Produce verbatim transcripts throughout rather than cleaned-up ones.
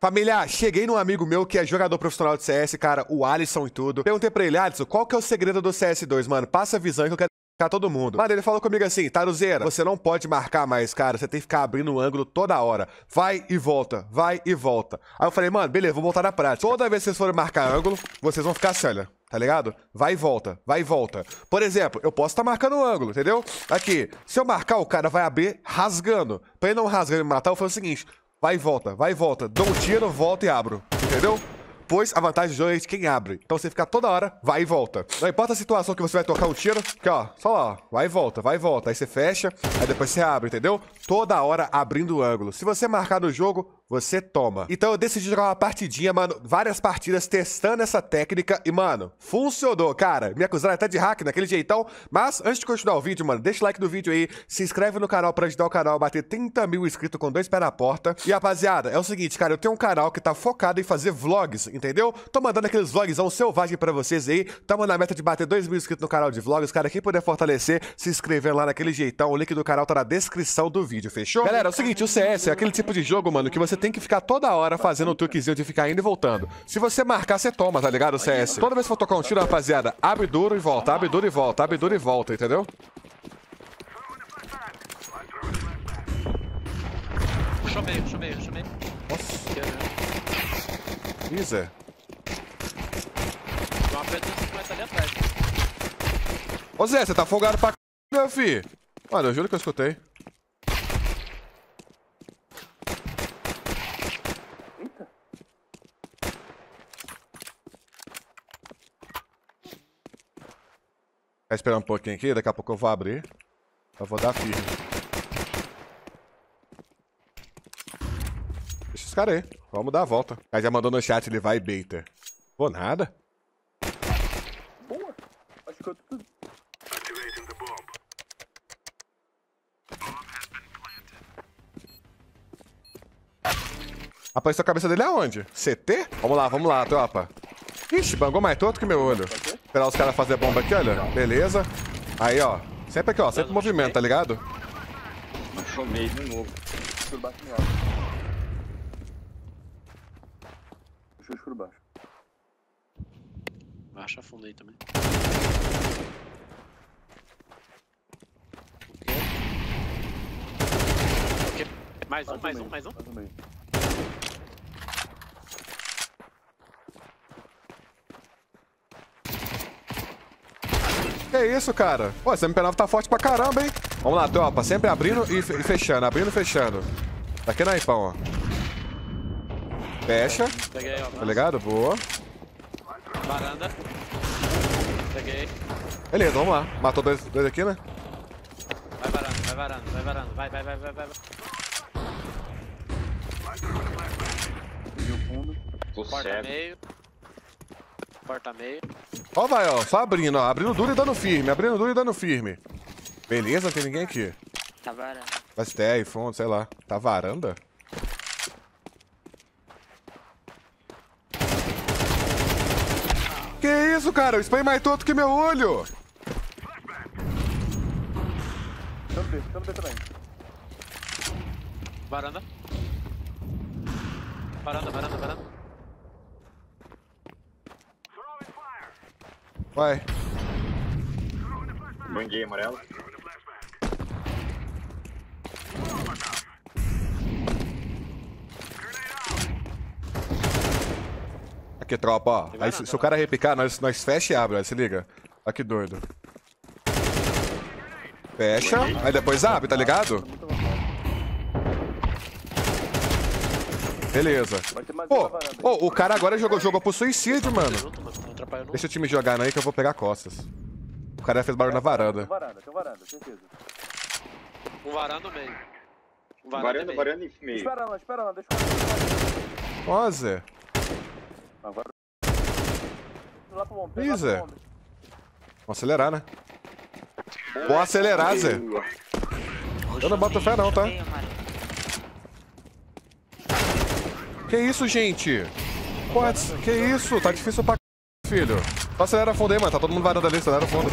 Família, cheguei num amigo meu que é jogador profissional de C S, cara, o Alisson e tudo. Perguntei pra ele, Alisson, qual que é o segredo do C S dois, mano? Passa a visão que eu quero marcar todo mundo. Mano, ele falou comigo assim, Taruzeira, você não pode marcar mais, cara, você tem que ficar abrindo o ângulo toda hora. Vai e volta, vai e volta. Aí eu falei, mano, beleza, vou voltar na prática. Toda vez que vocês forem marcar ângulo, vocês vão ficar assim, olha, tá ligado? Vai e volta, vai e volta. Por exemplo, eu posso estar tá marcando o ângulo, entendeu? Aqui, se eu marcar, o cara vai abrir rasgando. Pra ele não rasgar e me matar, eu falo o seguinte, vai e volta, vai e volta. Dou um tiro, volto e abro, entendeu? Pois a vantagem do jogo é de quem abre. Então você fica toda hora, vai e volta. Não importa a situação que você vai tocar um tiro, que ó, só lá, ó, vai e volta, vai e volta. Aí você fecha, aí depois você abre, entendeu? Toda hora abrindo o ângulo. Se você marcar no jogo, você toma. Então eu decidi jogar uma partidinha, mano, várias partidas testando essa técnica e, mano, funcionou, cara. Me acusaram até de hack naquele jeitão, mas antes de continuar o vídeo, mano, deixa o like no vídeo aí, se inscreve no canal pra ajudar o canal a bater trinta mil inscritos com dois pés na porta. E, rapaziada, é o seguinte, cara, eu tenho um canal que tá focado em fazer vlogs, entendeu? Tô mandando aqueles vlogzão selvagem pra vocês aí. Tamo na meta de bater dois mil inscritos no canal de vlogs, cara. Quem puder fortalecer, se inscrevendo lá naquele jeitão, o link do canal tá na descrição do vídeo, fechou? Galera, é o seguinte, o C S é aquele tipo de jogo, mano, que você tem que ficar toda hora fazendo o truquezinho de ficar indo e voltando. Se você marcar, você toma, tá ligado? O C S. Toda vez que for tocar um tiro, rapaziada, abre duro e volta, abre duro e volta, abre duro e volta, entendeu? Puxou meio, puxou meio, puxou meio. Nossa. Ih, Zé. Tem uma preta cinquenta ali atrás. Ô Zé, você tá folgado pra c, meu filho. Mano, eu juro que eu escutei. Eita. Vai esperar um pouquinho aqui, daqui a pouco eu vou abrir. Eu vou dar firme. Deixa os caras aí. Vamos dar a volta. Aí já mandou no chat, ele vai baiter. Pô, nada. Boa. Acho que eu tudo. Apareceu a cabeça dele aonde? C T? Vamos lá, vamos lá, tropa. Ixi, bangou mais torto que meu olho. Esperar os caras fazer bomba aqui, olha. Beleza. Aí, ó. Sempre aqui, ó. Sempre movimento, tá ligado? Achou meio de novo. Escuro baixo no alto. Deixa o escuro baixo. Baixa fundo aí também. Ok. Mais um, mais um, mais um. Mais um meio. Que isso, cara? Pô, esse M P nove tá forte pra caramba, hein? Vamos lá, tropa. Sempre abrindo e, fe e fechando. Abrindo e fechando. Tá aqui na Ipão, ó. Fecha. Peguei, ó. Tá ligado? Boa. Varanda. Peguei. Beleza, vamos lá. Matou dois, dois aqui, né? Vai varanda, vai varanda, vai varanda. Vai, vai, vai, vai, vai. Peguei o fundo. Tô Porta cego. meio. Porta meio. Ó, vai, ó. Só abrindo, ó. Abrindo duro e dando firme. Abrindo duro e dando firme. Beleza, não tem ninguém aqui. Tá varando. Vai ter aí, fundo, sei lá. Tá varanda? Que isso, cara? Eu spray mais torto que meu olho. Tamo B, tamo B também. Varanda. Varanda, varanda, varanda. Vai. Banguei amarelo. Aqui, tropa, ó. Aí, se, se o cara repicar, nós, nós fecha e abre, ó. Se liga. Olha que doido. Fecha, aí depois abre, tá ligado? Beleza. Vai ter mais Pô, uma varanda. pô, o cara agora jogou, jogou pro suicídio, mano. Junto, mano. Não atrapalha não. Deixa o time jogar aí que eu vou pegar costas. O cara fez barulho na Tem varanda. varanda, tem varanda, certeza. Um varanda no meio. Um varanda, Varanda, meio. varanda e meio. Espera lá, espera lá, deixa eu... Ó, Zé. Agora... Lá pro bombe, Ih, lá Zé. pro bombe. Vamos acelerar, né? Vou acelerar, Zé. Eu não boto fé não, tá? Que isso, gente? Pô, que isso? Tá difícil pra c... filho. Só acelera fundo aí, mano. Tá todo mundo varando ali, acelera fundo.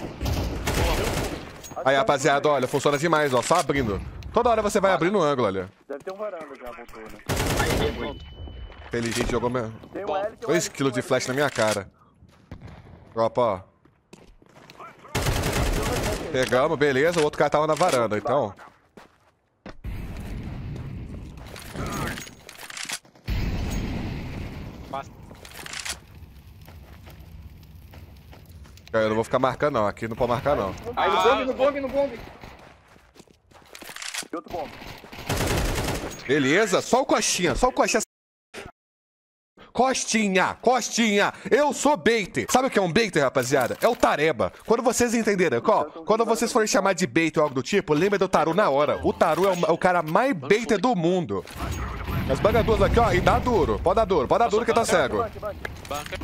Aí, rapaziada, olha, funciona demais, ó. Só abrindo. Toda hora você vai abrindo o ângulo, olha. Deve ter um varanda já, voltou, né? Aí, Inteligente, jogou mesmo. Tem um Bom, L, tem um dois L, tem quilos um de L. flash na minha cara. Tropa, ó. Pegamos, beleza. O outro cara tava na varanda, então. Passa. Eu não vou ficar marcando, não. Aqui não pode marcar, não. Aí no Ah, bombe, no bombe, no bombe. E outro bomb. Beleza, só o Costinha, só o Costinha. Costinha, Costinha, eu sou baiter. Sabe o que é um baiter, rapaziada? É o Tareba. Quando vocês entenderem, ó, quando vocês forem chamar de baiter ou algo do tipo, lembra do Taru na hora. O Taru é o, é o cara mais baiter do mundo. As bagaduras aqui, ó, e dá duro. Pode dar duro, pode dar duro que tá cego. Bunker, bunker. Bunker.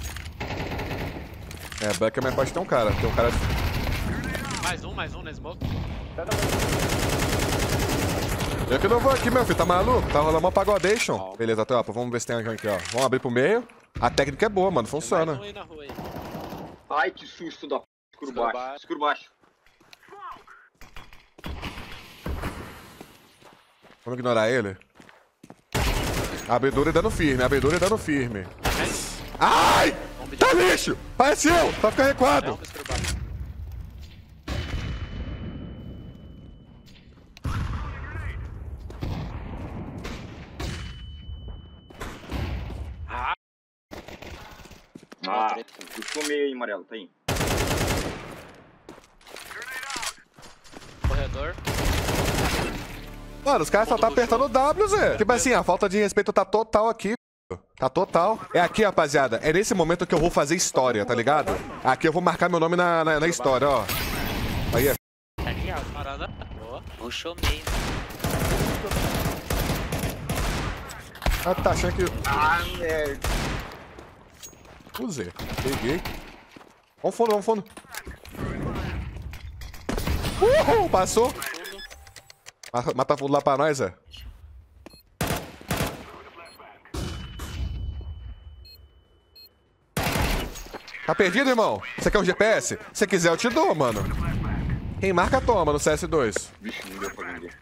É, Bunker, mas pode ter um cara. Tem um cara... Mais um, mais um na smoke. Pega mais. Eu que não vou aqui, meu filho. Tá maluco? Tá rolando uma pagodation. Beleza, tropa. Vamos ver se tem alguém aqui, ó. Vamos abrir pro meio. A técnica é boa, mano. Tem Funciona. mais um aí na rua aí. Ai, que susto da p. Escuro Escuro baixo. baixo. Escuro baixo. Vamos ignorar ele. Abridura e dando firme. Abridura e dando firme. Ai! Tá lixo! Parece eu! Tá ficando recuado. Não, escuro baixo. Ah, Ah, puxou meio aí, amarelo. Tá aí. corredor. Mano, os caras só tá apertando o W, Zé. Tipo assim, a falta de respeito tá total aqui. Tá total. É aqui, rapaziada. É nesse momento que eu vou fazer história, tá ligado? Aqui eu vou marcar meu nome na, na, na história, ó. Aí, é. Aqui, ó. Parada. Boa. Puxou meio. Ah, tá achando que... Ah, merda. O Zé. Peguei. Vamos fundo, vamos fundo. Uhul, passou. Mata, mata fundo lá pra nós, Zé. Tá perdido, irmão? Você quer um G P S? Se quiser, eu te dou, mano. Quem marca, toma no C S dois. Vixe, não deu pra vender.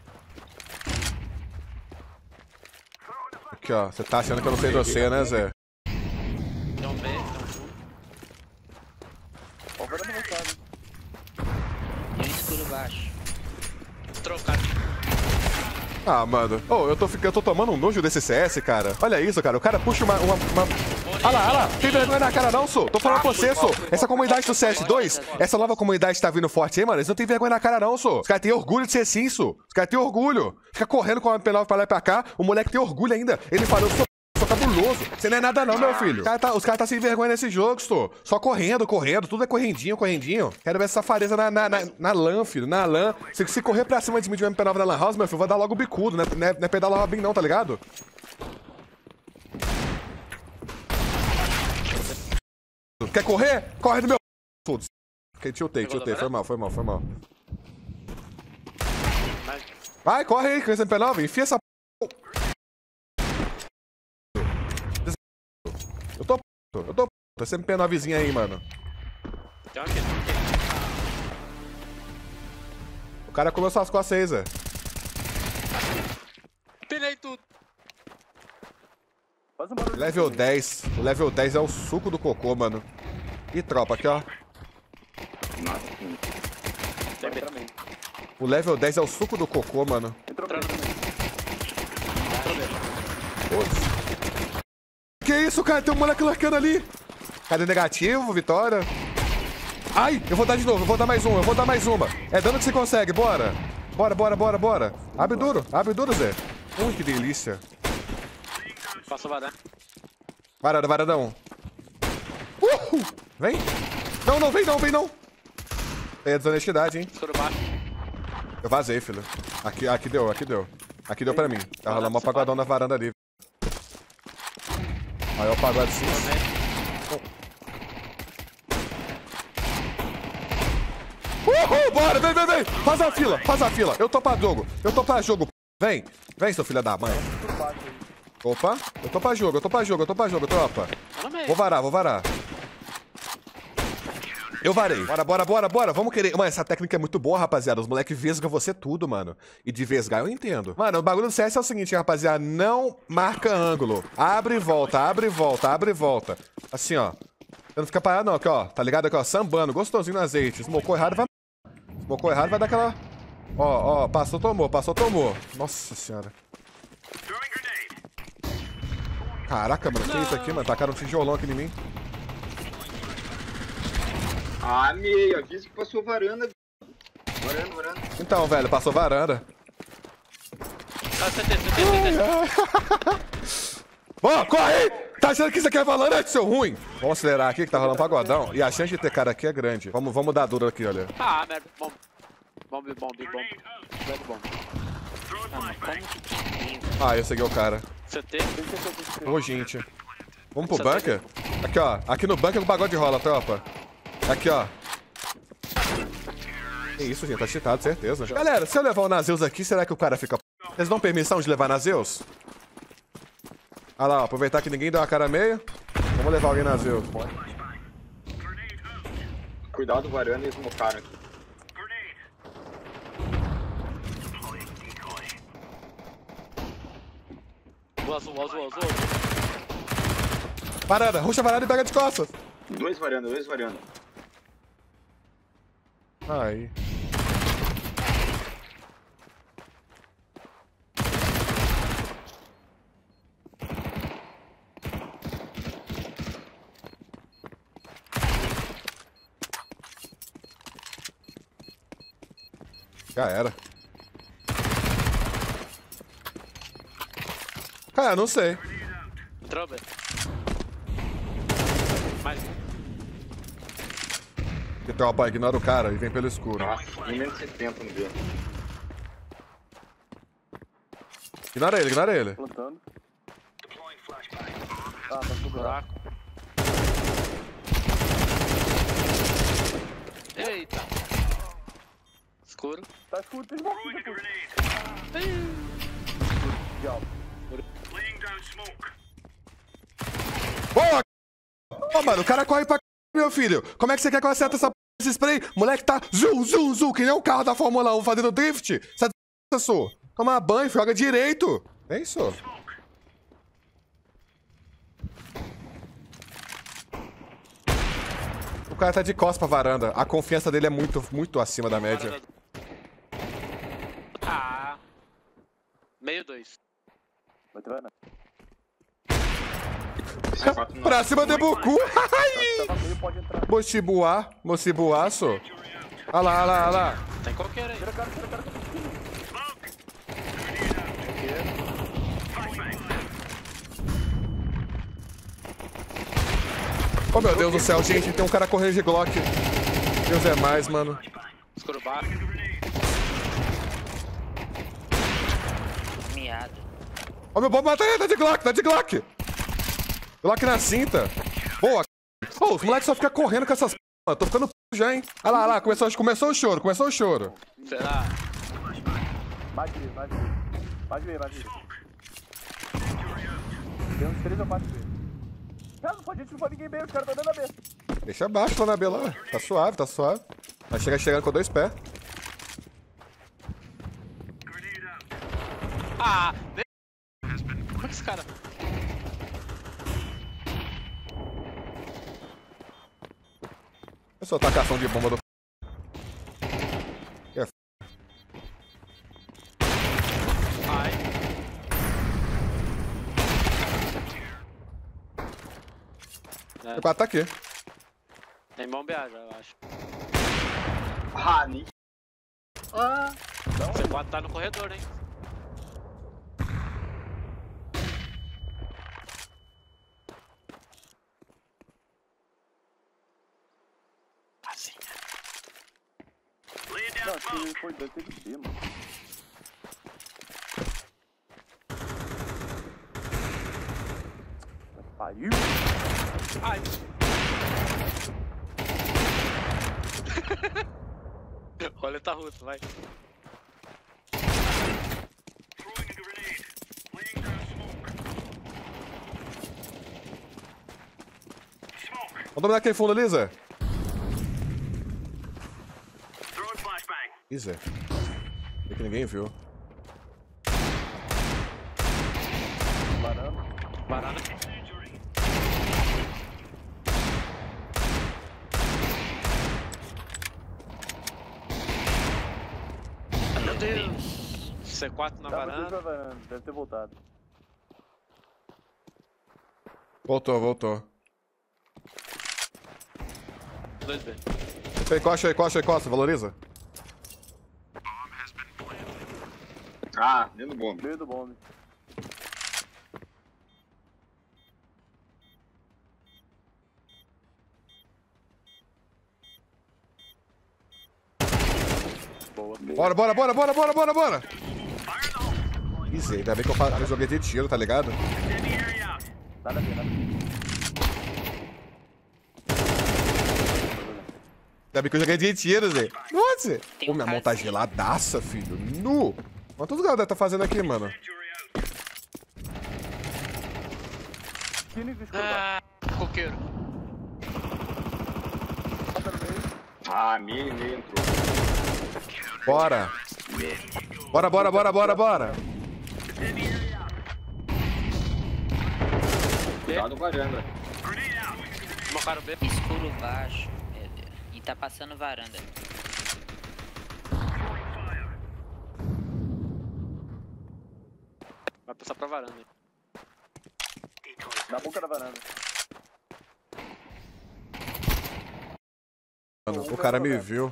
Aqui, ó. Você tá achando que eu não sei de você, né, Zé? Tem um B, tem um fundo. Ó, varanda avançada. E um escuro baixo. Trocar. Ah, mano. Ô, eu, tô, fic- eu tô tomando um nojo desse C S, cara. Olha isso, cara. O cara puxa uma... uma, uma... Olha lá, olha lá. Tem vergonha na cara não, sou. Tô falando com você, sou. Essa comunidade do C S dois, essa nova comunidade que tá vindo forte aí, mano, eles não tem vergonha na cara não, sou. Os caras têm orgulho de ser assim, sou. Os caras têm orgulho. Fica correndo com a M P nove pra lá e pra cá. O moleque tem orgulho ainda. Ele falou, sou... sou cabuloso. Você não é nada não, meu filho. Os caras tá, os cara tá sem vergonha nesse jogo, sou. Só correndo, correndo. Tudo é correndinho, correndinho. Quero ver essa safadeza na, na, na, na LAN, filho. Na LAN. Se, se correr pra cima de mim de um M P nove na LAN House, meu filho, vai dar logo o bicudo, né? Não é, não é pedalar bem não, tá ligado? Quer correr? Corre do meu... Todos. Ok, tiltei, tiltei. Foi mal, foi mal, foi mal. Mas Vai, corre aí com esse M P nove. Enfia essa... Eu tô... Eu tô... Esse M P novezinho aí, mano. tem um aqui. O cara começou as costas aí, Zé. Pilhei tudo. Faz um barulho. Level dez. O level dez é o suco do cocô, mano. E tropa, aqui, ó. Nada. Hum. Tem B. Entra meio. O level dez é o suco do cocô, mano. Entrou meio. Foda-se. Que isso, cara? Tem um moleque largando ali. Cadê negativo, vitória? Ai, eu vou dar de novo, eu vou dar mais um, eu vou dar mais uma. É dano que você consegue, bora. Bora, bora, bora, bora. Abre duro, abre duro, Zé. Ui, que delícia. Passou varanda. Varada, varadão. Uhul. Vem. Não, não, vem não, vem não. Tem a desonestidade, hein. Escuro baixo. Eu vazei, filho. Aqui, aqui deu, aqui deu. Aqui deu pra mim. Tá rolando uma pagodão na varanda ali. Aí, ó, o pagode sim. Uhul, bora, vem, vem, vem. Faz a fila, faz a fila. Eu tô pra jogo, eu tô pra jogo. Vem, vem, seu filho da mãe. Tudo baixo aí. Opa, eu tô pra jogo, eu tô pra jogo, eu tô pra jogo, tropa. Tá no meio. Vou varar, vou varar. Eu varei. Bora, bora, bora, bora. Vamos querer. Mano, essa técnica é muito boa, rapaziada. Os moleques vesgam você tudo, mano. E de vesgar eu entendo. Mano, o bagulho do C S é o seguinte, rapaziada. Não marca ângulo. Abre e volta, abre e volta, abre e volta. Assim, ó. Você não fica parado, não. Aqui, ó. Tá ligado aqui, ó. Sambando. Gostosinho no azeite. Smocou errado, vai... Smocou errado, vai dar aquela... Ó, ó. Passou, tomou. Passou, tomou. Nossa senhora. Caraca, mano. Que isso aqui, mano? Tacaram um tijolão aqui em mim. Ah, meio. Disse que passou varanda. Varanda, varanda. Então, velho. Passou varanda. Ah, C T, C T, C T. Ó, corre! Tá achando que isso aqui é valorante, seu ruim? Vamos acelerar aqui, que tá rolando pagodão. E a chance de ter cara aqui é grande. Vamos, vamos dar duro aqui, olha. Ah, merda. Bomb. Bomb, bomb, bomb. Red bomb. Ah, mas como? Ah, esse aqui é o cara. C T. Ô, gente. Vamos pro bunker? Aqui, ó. Aqui no bunker o pagode rola, tropa. Aqui, ó. Que isso, gente. Tá cheatado, certeza. Galera, se eu levar o Nazeus aqui, será que o cara fica... Eles dão permissão de levar Nazeus? Olha lá, ó. Aproveitar que ninguém deu uma cara meia. Vamos levar alguém Nazeus. Cuidado, varanda e smocaram aqui. O azul, o azul, o azul. Parada, ruxa a varanda e pega de costas. Dois varanda, dois varanda. Aí. Já era. Cara, não sei. Trouble. Mais um. Que tropa, ignora o cara e vem pelo escuro. Nossa, menos setenta no dia. Ignora ele, ignora ele. Plantando. Ah, tá pro buraco. Eita. Escuro. Tá escuro, tem smoke depois. Tchau. Boa! Ô, mano, o cara corre pra c... meu filho. Como é que você quer que eu acerte essa p... esse spray? Moleque tá zum, zum, zum, que nem o carro da Fórmula um fazendo drift. Você é só. Toma banho, joga direito. É isso. O cara tá de costas pra varanda. A confiança dele é muito, muito acima da média. Ah. Meio dois. Vai ter varanda. Pra cima de Boku. Tava meio, pode entrar. Mochibuá, Mochibuaço. Olha lá, olha lá, olha lá. Tem qualquer aí. Tira a cara, tira a cara. Oh, meu Deus do céu, gente. Tem um cara correndo de Glock. Deus é mais, mano. Escuro baixo. Miado. Ó, meu bom, mata ele, tá de Glock, tá de Glock. Glock na cinta. Boa. Ô, os moleques só ficam correndo com essas p... Eu tô ficando p já, hein. Olha lá, olha lá, começou, começou o choro, começou o choro. Será? Mais de mais de mais de mais de Tem uns três ou quatro vezes. Cara, não pode, a gente não pode ninguém bem, os caras estão dentro da B. Deixa abaixo lá na B lá. Tá suave, tá suave. Vai chegar chegando com dois pés. Ah! Como é que esse cara? Eu sou tacação de bomba do... Que é f... Ai. O quatro tá aqui. Tem bombear já, eu acho. Ah, nem... Ah, C quatro tá no corredor, hein? Assim. Não, acho que ele foi deve ter de B, mano. Pariu. Ai. Olha, tá russo, vai. Vamos dominar aquele fundo ali, Zé. Ih, Zé. Vê que ninguém viu. Varanda. Varanda. Meu Deus. C quatro na Tava tudo varanda. pra varanda, deve ter voltado. Voltou, voltou. dois B. Ei, costa aí, costa aí, costa, valoriza. Ah, dentro do bombe. Meio do bombe. Boa. Bora, bora, bora, bora, bora, bora, bora! Ih, Zé, ainda bem que eu fa- eu joguei de tiro, tá ligado? Nada a ver, nada a ver. Ainda bem que eu joguei de tiro, Zé. Nossa, Zé. Tem Pô, um minha cara mão tá assim. geladaça, filho. Nu! Quantos os caras tá fazendo aqui, mano? Tino de escudo. Ah, coqueiro. Bota no meio. Ah, meio, meio entrou. Bora! Bora, bora, bora, bora, bora! Cuidado com a varanda. Smocaram B. Escuro baixo, meu Deus. E tá passando varanda. Vai passar pra varanda. Na boca da varanda. Mano, o cara me viu.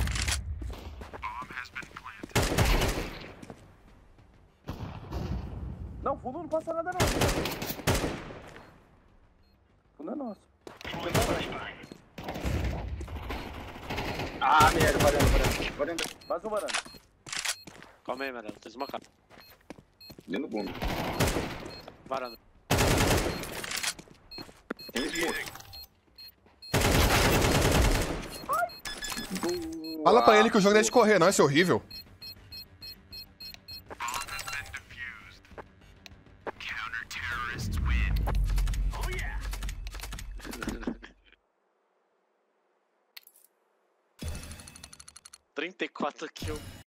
Não, fundo não passa nada não. Fundo é nosso. Ah, merda, varanda, varanda. Varanda. Mais um varanda. Calma aí, Amarelo. Tô desmocado. Dentro do bombe. Varanda. Tem smoke. Fala pra ele que o jogo não é de correr, não, esse é horrível. trinta e quatro kills.